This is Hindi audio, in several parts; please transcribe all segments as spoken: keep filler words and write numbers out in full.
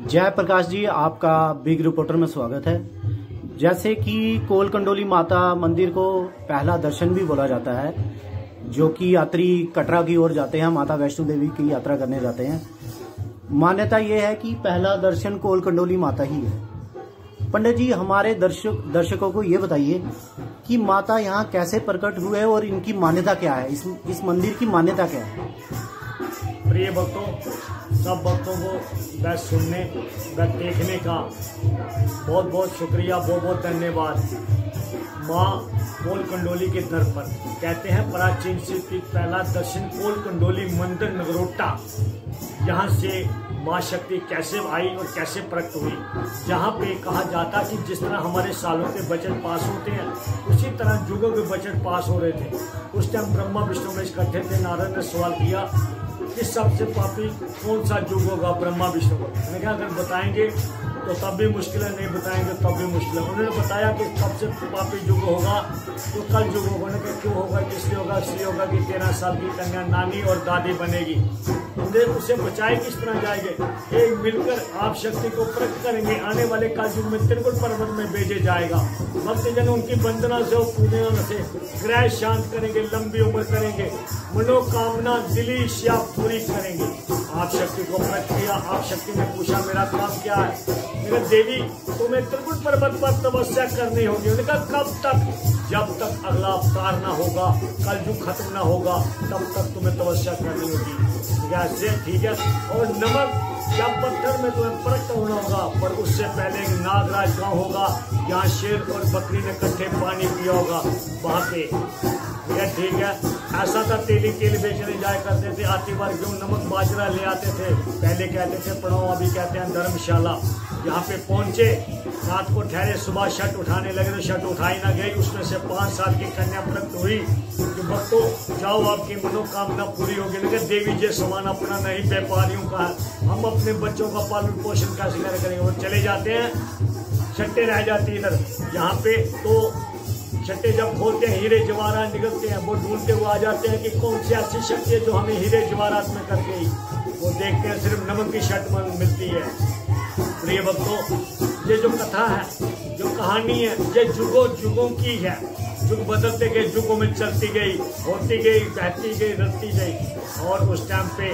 जय प्रकाश जी, आपका बिग रिपोर्टर में स्वागत है। जैसे कि कोल कंडोली माता मंदिर को पहला दर्शन भी बोला जाता है, जो कि यात्री कटरा की ओर जाते हैं, माता वैष्णो देवी की यात्रा करने जाते हैं। मान्यता ये है कि पहला दर्शन कोल कंडोली माता ही है। पंडित जी, हमारे दर्शक दर्शकों को ये बताइए कि माता यहाँ कैसे प्रकट हुए और इनकी मान्यता क्या है, इस इस मंदिर की मान्यता क्या है। प्रिय भक्तों, सब भक्तों को वह सुनने व देखने का बहुत बहुत शुक्रिया, बहुत बहुत धन्यवाद। माँ कोल कंडोली के दर पर कहते हैं प्राचीन शिवपीठ पहला दर्शन कोल कंडोली मंदिर नगरोटा। यहाँ से माँ शक्ति कैसे आई और कैसे प्रकट हुई, जहाँ पे कहा जाता कि जिस तरह हमारे सालों के बजट पास होते हैं उसी तरह युगों के बजट पास हो रहे थे। उस टाइम ब्रह्मा विष्णु में इकट्ठे थे। नारद ने सवाल किया कि सबसे पापी कौन सा युग होगा, ब्रह्मा विष्णु को। मैंने कहा अगर बताएंगे तो तब भी मुश्किल है, नहीं बताएंगे तब भी मुश्किल है। उन्होंने बताया कि सबसे पापी युग होगा तो कल युग होगा। उन्होंने कहा क्यों होगा, किसलिए होगा? इसलिए होगा कि तेरह साल की कन्या नानी और दादी बनेगी। उसे बचाए किस तरह जाएंगे? एक मिलकर आप शक्ति को प्रकट करेंगे। आने वाले काल युग में त्रिकुट पर्वत में भेजे जाएगा। भक्तजन उनकी वंदना से और पूजन से ग्रह शांत करेंगे, लंबी उम्र करेंगे, मनोकामना दिली इच्छा पूरी करेंगे। आप शक्ति को प्रकट किया। आप शक्ति ने पूछा मेरा काम क्या है? मेरे देवी तुम्हें त्रिकुट पर्वत पर तपस्या करनी होगी। उन्होंने कहा कब तक? जब तक अगला अवतार ना होगा, कल युग खत्म ना होगा, तब तक तुम्हें तपस्या करनी होगी। ऐसे ठीक है। और नमक या पत्थर में तुम्हें प्रकट होना होगा, पर उससे पहले एक नागराज गांव होगा, यहाँ शेर और बकरी ने इकट्ठे पानी पिया होगा वहां पे। ठीक है। ऐसा था, तेली तेल बेचने जाया करते थे, आती बार गेहूं नमक बाजरा ले आते थे। पहले कहते थे प्रणव, अभी कहते हैं धर्मशाला। यहाँ पे पहुंचे, रात को ठहरे, सुबह शर्ट उठाने लगे तो शर्ट उठाई ना गई। उसमें से पांच साल की कन्या प्रकट हुई कि भक्तों जाओ आपकी मनोकामना पूरी होगी। लेकिन देवी जी समान अपना नहीं, व्यापारियों का है। हम अपने बच्चों का पालन पोषण कैसे करेंगे? वो चले जाते हैं, छट्टे रह जाती इधर। यहाँ पे तो छट्टे जब खोलते हैं हीरे जवाहरात निकलते हैं। वो ढूंढते हुए आ जाते हैं कि कौन सी ऐसी शक्ति है जो हमें हीरे जवाहरात में कर गई। वो देखते हैं सिर्फ नमक की शर्ट मिलती है। प्रिय भक्तों, ये जो कथा है, जो कहानी है, ये जुगों जुगों की है। जुग बदलते गए, जुगों में चलती गई, होती गई, बहती गई, रखती गई। और उस टाइम पे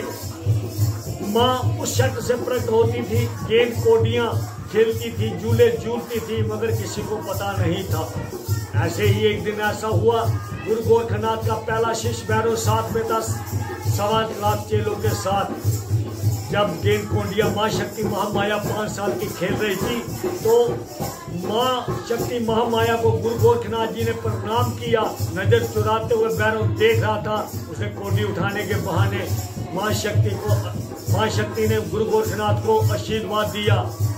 माँ उस शर्ट से प्रकट होती थी, गेंद कोडियां खेलती थी, झूले झूलती थी, मगर किसी को पता नहीं था। ऐसे ही एक दिन ऐसा हुआ, गुरु गोरखनाथ का पहला शिष्य भैरव साथ में था सवा लाख चेलों के साथ। जब गेंद कोंडिया माँ शक्ति महामाया पांच साल की खेल रही थी, तो माँ शक्ति महामाया को गुरु गोरखनाथ जी ने प्रणाम किया। नजर चुराते हुए भैरव देख रहा था। उसे कोंडी उठाने के बहाने माँ शक्ति को माँ शक्ति ने गुरु गोरखनाथ को आशीर्वाद दिया।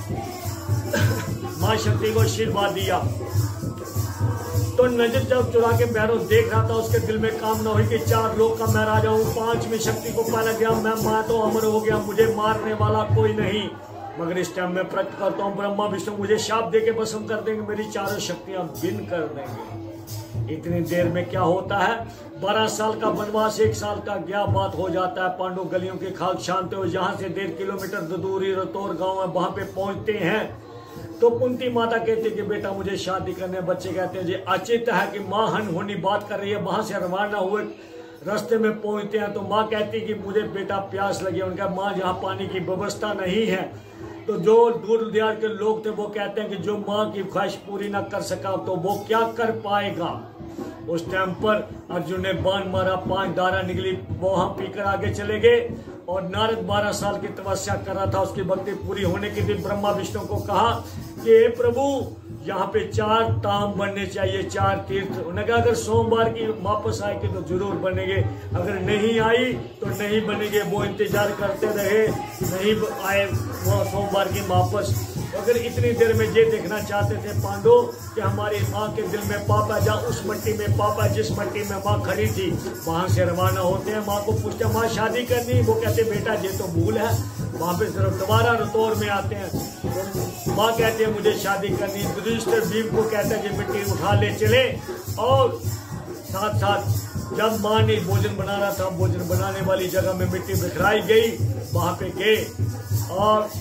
माँ शक्ति को आशीर्वाद दिया तो नजर जब चुरा के भैरव देख रहा था, उसके दिल में कामना हुई कि चार लोग का मैं राजा हूँ, पांचवी शक्ति को पाला गया, मैं माँ तो अमर हो गया, मुझे मारने वाला कोई नहीं। मगर इस टाइम मैं प्रकट करता हूँ, ब्रह्मा विष्णु मुझे शाप दे के भस्म कर देंगे, मेरी चारों शक्तियां बिन कर देंगे। इतनी देर में क्या होता है, बारह साल का वनवास एक साल का क्या बात हो जाता है। पांडु गलियों की खाक छानते हुए जहाँ से डेढ़ किलोमीटर दूरी रतौर गाँव है, वहां पे पहुंचते हैं तो कुंती माता कहती कि बेटा मुझे शादी करने। बच्चे कहते हैं जी अचित है कि माँ हन होनी बात कर रही है। वहां से रवाना हुए, रास्ते में पहुंचते हैं तो माँ कहती कि मुझे बेटा प्यास लगी। उनका माँ जहाँ पानी की व्यवस्था नहीं है, तो जो दूर दराज के लोग थे वो कहते हैं कि जो माँ की ख्वाहिश पूरी ना कर सका तो वो क्या कर पाएगा। उस टाइम पर अर्जुन ने बाण मारा, पांच धारा निकली, वहां पीकर आगे चले गए। और नारद बारह साल की तपस्या कर रहा था, उसकी भक्ति पूरी होने के लिए ब्रह्मा विष्णु को कहा कि हे प्रभु यहाँ पे चार ताम बनने चाहिए, चार तीर्थ। उन्होंने कहा अगर सोमवार की वापस आएगी तो जरूर बनेंगे, अगर नहीं आई तो नहीं बनेंगे। वो इंतजार करते रहे, नहीं आए वो सोमवार की वापस। अगर इतनी देर में ये देखना चाहते थे पांडव कि हमारी माँ के दिल में पापा, जहाँ उस मट्टी में पापा, जिस मट्टी में माँ खड़ी थी, वहां से रवाना होते हैं। माँ को पूछते माँ शादी करनी? वो कहते बेटा ये तो भूल है। वहां पे सिर्फ दोबारा रतौर में आते हैं तो माँ कहती है मुझे शादी करनी। युधिष्ठिर भीम को कहते हैं कि मिट्टी उठा ले चले। और साथ साथ जब माँ ने भोजन बना रहा था, भोजन बनाने वाली जगह में मिट्टी बिखराई गई, वहां पे गए और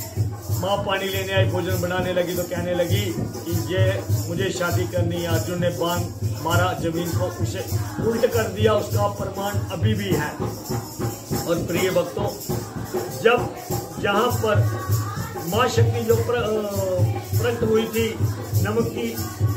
माँ पानी लेने आई, भोजन बनाने लगी तो कहने लगी कि ये मुझे शादी करनी है। अर्जुन ने बाण मारा जमीन को, उसे उल्ट कर दिया, उसका प्रमाण अभी भी है। और प्रिय भक्तों, जब यहाँ पर माँ शक्ति जो प्रकट हुई थी नमक की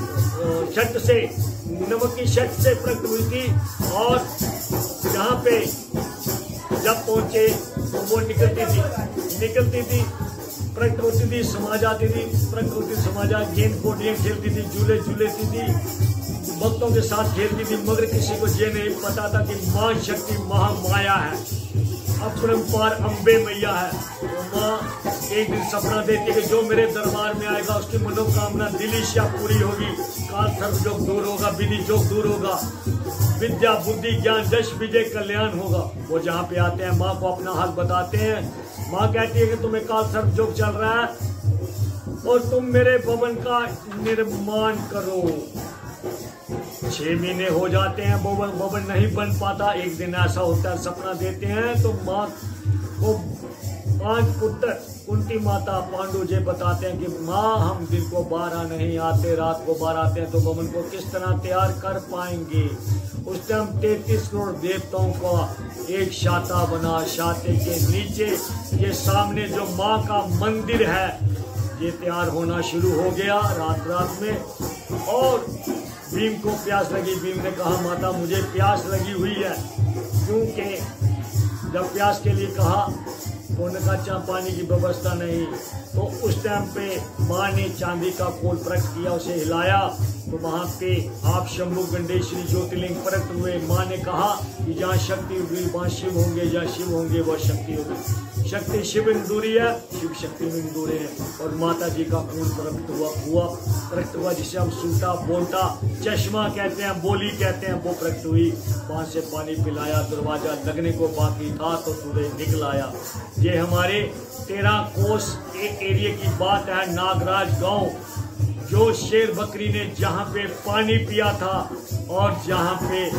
छट से, नमक की छट से प्रकट हुई थी, और यहाँ पे जब पहुंचे तो वो निकलती थी निकलती थी प्रकट होती थी, समा जाती थी, प्रकट होती समा जा, गेंद कोटियां खेलती थी, झूले झूलेती थी, भक्तों के साथ खेलती थी, मगर किसी को ये नहीं पता था कि माँ शक्ति महामाया है, अपरंपार अम्बे मैया है। तो माँ एक दिन सपना देती है कि जो मेरे दरबार में आएगा उसकी मनोकामना दिल इच्छा पूरी होगी, काल सर्व जोग दूर होगा, विधि जोग दूर होगा, विद्या बुद्धि ज्ञान यश विजय कल्याण होगा। वो जहाँ पे आते हैं माँ को अपना हाल बताते हैं। माँ कहती है कि तुम्हें काल सर्व जोग चल रहा है और तुम मेरे भवन का निर्माण करो। छह महीने हो जाते हैं, भवन भवन नहीं बन पाता। एक दिन ऐसा होता है, सपना देते हैं तो माँ को पांच पुत्र कुंती माता पांडु जी बताते हैं कि माँ हम दिन को बारह नहीं आते, रात को बारह आते हैं, तो भवन को किस तरह तैयार कर पाएंगे। उस टाइम तैतीस करोड़ देवताओं का एक शाता बना, शाते के नीचे ये सामने जो माँ का मंदिर है ये तैयार होना शुरू हो गया रात रात में। और भीम को प्यास लगी, भीम ने कहा माता मुझे प्यास लगी हुई है, क्योंकि जब प्यास के लिए कहा तो उन्होंने कहा चाह पानी की व्यवस्था नहीं। तो उस टाइम पे माँ ने चांदी का कोल प्रकट किया, उसे हिलाया, तो वहां पे आप शंभु गंडेश्वरी ज्योतिर्लिंग प्रकट हुए। माँ ने कहा कि जहाँ शक्ति होगी वहाँ शिव होंगे, जहाँ शिव होंगे वह शक्ति होगी। शक्ति शिव इंदूरी है, शिव शक्ति में इंदूरी है। और माता जी का खून प्रकट हुआ हुआ प्रकट हुआ जिसे हम सूटा बोलता चश्मा कहते हैं, बोली कहते हैं, वो प्रकट हुई। वहां से पानी पिलाया, दरवाजा लगने को बाकी था तो सूरज निकल आया। ये हमारे तेरह कोस एक एरिया की बात है, नागराज गांव, जो शेर बकरी ने जहां पे पानी पिया था और जहां पे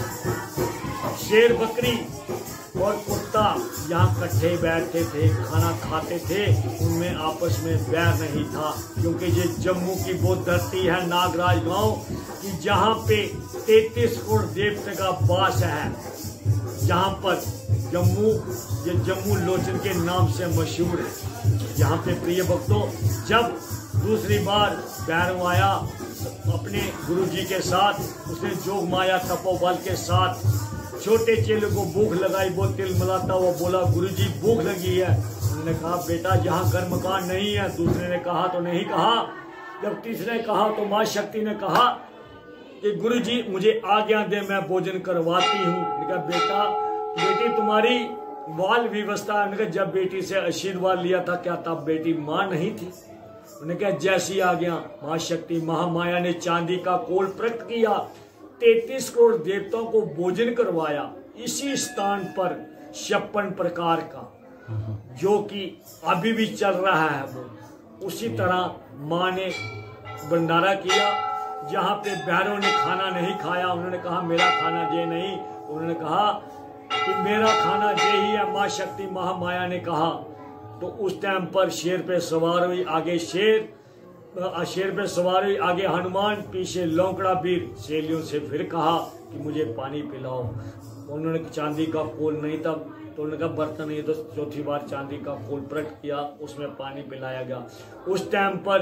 शेर बकरी और कुत्ता यहाँ इकट्ठे बैठते थे, खाना खाते थे, उनमें आपस में बैर नहीं था। क्योंकि ये जम्मू की वो धरती है नागराज गांव कि जहाँ पे तैतीस करोड़ देवता का वास है, जहाँ पर जम्मू ये जम्मू लोचन के नाम से मशहूर है। यहाँ पे प्रिय भक्तों, जब दूसरी बार भैरव आया अपने गुरुजी के साथ, उसने जोग माया तपोबल के साथ छोटे चेले को भूख लगाई, वो तिल मिलाता वो बोला गुरुजी भूख लगी है। उन्होंने कहा बेटा जहाँ घर मकान नहीं है। दूसरे ने कहा तो नहीं कहा। जब तीसरे ने कहा तो माँ शक्ति ने कहा कि गुरुजी मुझे आज्ञा दे, मैं भोजन करवाती हूँ। उन्होंने कहा बेटा बेटी तुम्हारी बाल व्यवस्था, उन्होंने जब बेटी से आशीर्वाद लिया था क्या तब बेटी माँ नहीं थी। उन्होंने कहा जैसी आज्ञा। माँ शक्ति महामाया ने चांदी का कोल प्रकट किया, तैतीस करोड़ देवताओं को भोजन करवाया इसी स्थान पर छप्पन प्रकार का, जो कि अभी भी चल रहा है। वो उसी तरह माँ ने भंडारा किया। जहाँ पे भैरव ने खाना नहीं खाया, उन्होंने कहा मेरा खाना ये नहीं, उन्होंने कहा कि मेरा खाना ये ही है। माँ शक्ति महामाया ने कहा। तो उस टाइम पर शेर पे सवार हुई, आगे शेर शेर पे सवार हुई, आगे हनुमान, पीछे लौकड़ा वीर। शेलियों से फिर कहा कि मुझे पानी पिलाओ। उन्होंने चांदी का कोल नहीं था तो उन्होंने कहा बर्तन नहीं, तो चौथी बार चांदी का कोल प्रकट किया, उसमें पानी पिलाया गया। उस टाइम पर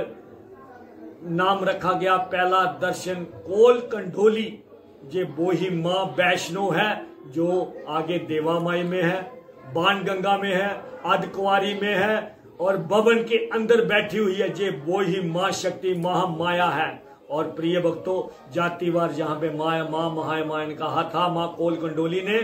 नाम रखा गया पहला दर्शन कोल कंडोली। ये वो ही माँ वैष्णो है जो आगे देवामाई में है, बाण गंगा में है, आदिकुंवारी में है और भवन के अंदर बैठी हुई है। ये वो ही माँ शक्ति महामाया है। और प्रिय भक्तों, जातिवार जहाँ पे माया माँ महामाया ने कहा था माँ कोल कंडोली ने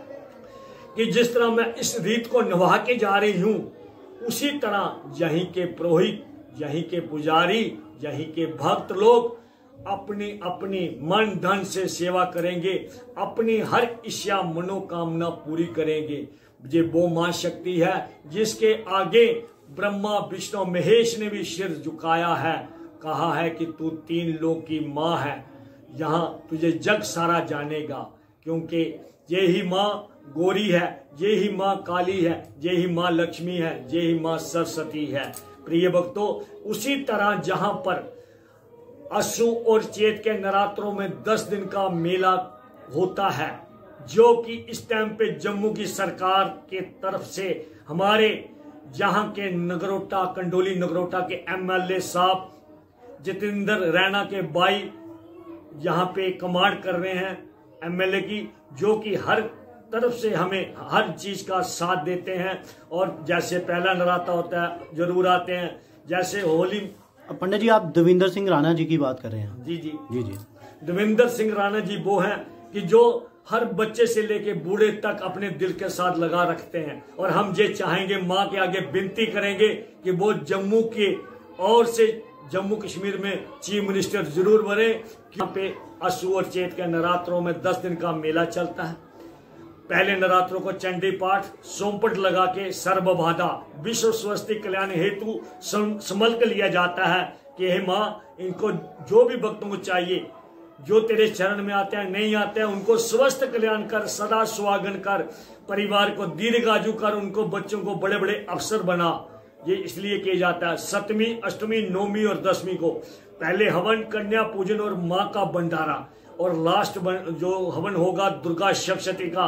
कि जिस तरह मैं इस रीत को निभा के जा रही हूँ, उसी तरह यहीं के पुरोहित, यहीं के पुजारी, यहीं के भक्त लोग अपनी अपनी मन धन से सेवा करेंगे, अपनी हर इच्छा मनोकामना पूरी करेंगे। ये वो मां शक्ति है जिसके आगे ब्रह्मा विष्णु महेश ने भी सिर झुकाया है, कहा है कि तू तीन लोक की मां है, यहाँ तुझे जग सारा जानेगा। क्योंकि ये ही माँ गोरी है, ये ही माँ काली है, ये ही माँ लक्ष्मी है, ये ही माँ सरस्वती है। प्रिय भक्तों, उसी तरह जहां पर आशू और चैत के नवरात्रों में दस दिन का मेला होता है, जो कि इस टाइम पे जम्मू की सरकार के तरफ से हमारे जहां के नगरोटा कंडोली नगरोटा के एमएलए साहब जितेंद्र रैना के भाई यहाँ पे कमांड कर रहे हैं एमएलए की, जो कि हर तरफ से हमें हर चीज का साथ देते हैं। और जैसे पहला नवरात्र होता है जरूर आते हैं, जैसे होली। पंडित जी, आप देवेंद्र सिंह राणा जी की बात कर रहे हैं? जी जी जी जी देवेंद्र सिंह राणा जी वो हैं कि जो हर बच्चे से लेके बूढ़े तक अपने दिल के साथ लगा रखते हैं। और हम ये चाहेंगे, माँ के आगे विनती करेंगे कि वो जम्मू के और से जम्मू कश्मीर में चीफ मिनिस्टर जरूर बने। यहाँ पे आशू और चैत के नवरात्रों में दस दिन का मेला चलता है। पहले नवरात्रों को चंडी पाठ सोमपट लगा के सर्वबाधा विश्व स्वस्ति कल्याण हेतु समल्क लिया जाता है कि हे माँ, इनको जो भी भक्तों को चाहिए, जो तेरे चरण में आते हैं नहीं आते हैं, उनको स्वस्थ कल्याण कर, सदा सुहागन कर, परिवार को दीर्घायु कर, उनको बच्चों को बड़े बड़े अफसर बना। ये इसलिए किया जाता है। सप्तमी, अष्टमी, नौवीं और दसवीं को पहले हवन, कन्या पूजन और माँ का भंडारा, और लास्ट जो हवन होगा दुर्गा सप्तशती का,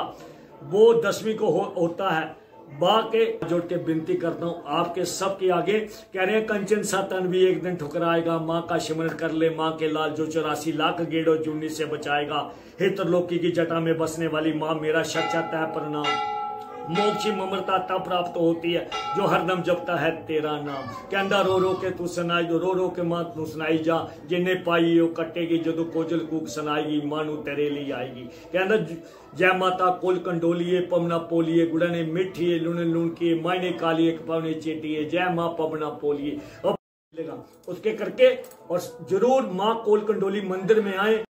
वो दसवीं को हो, होता है। बा के जोड़ के विनती करता हूँ आपके सबके आगे, कह रहे हैं कंचन सा तन भी एक दिन ठुकराएगा, माँ का सिमरण कर ले माँ के लाल, जो चौरासी लाख गेड़ो चुन्नी से बचाएगा। हे त्रिलोकी की जटा में बसने वाली माँ, मेरा सच्चा तय प्रणाम। मोक्ष ममता तब प्राप्त होती है जो हरदम जपता है तेरा नाम। कहंदा रो रो के तू सुनाई दो, रो रो के मां तू सुनाई जा, जिन्हें पाई वो कटेगी, जदों कोजल कूक सुनाएगी, मानू तेरे लिए आएगी। कहंदा जय माता कोल कंडोलिए, पवना पोलिए, गुड़ने मिठिए, लुने लुनकी, मायने कालिए, पवने चेटिए, जय माँ पवना पोलिए। अब उसके करके और जरूर माँ कोल कंडोली मंदिर में आए।